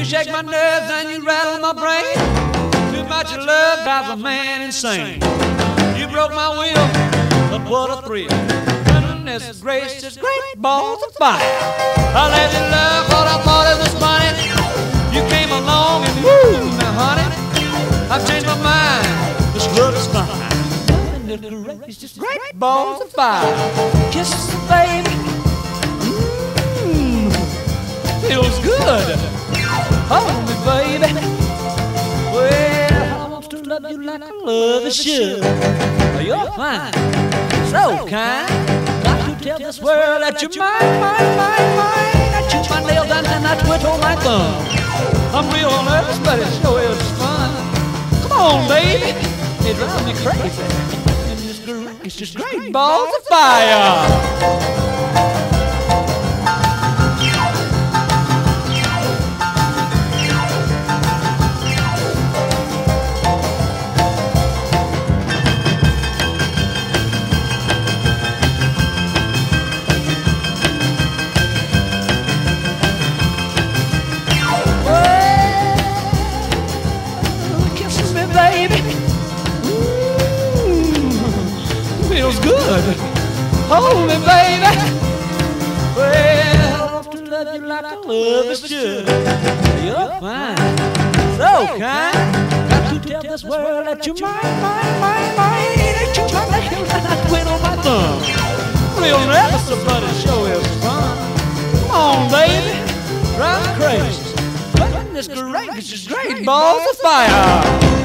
shake my nerves and you rattle my brain. Too much of love drives a man insane. You broke my will, but what a thrill. Goodness gracious, great balls of fire. I let you love what I thought it was funny. You came along and woo, now honey, I've changed my mind. This love is fine. It's just great balls of fire. Kisses, baby, feels good. Hold me, baby. Well, I want to love you like I love a should. You're fine, so kind. Got to tell this world that you're mine. I chew my nails and then I twiddle my thumb. I'm real nervous, but it sure is fun. Come on, baby, it drives me crazy. It's just great balls of fire. Baby, feels good. Hold me, baby. Well, I want to love you like I love a should. You're fine, so kind. Got to tell this world that you're mine. That you're my nails and I twiddle my thumb. Real nervous, but it sure is fun. Come on, baby, drive me crazy. Goodness gracious, great balls of fire.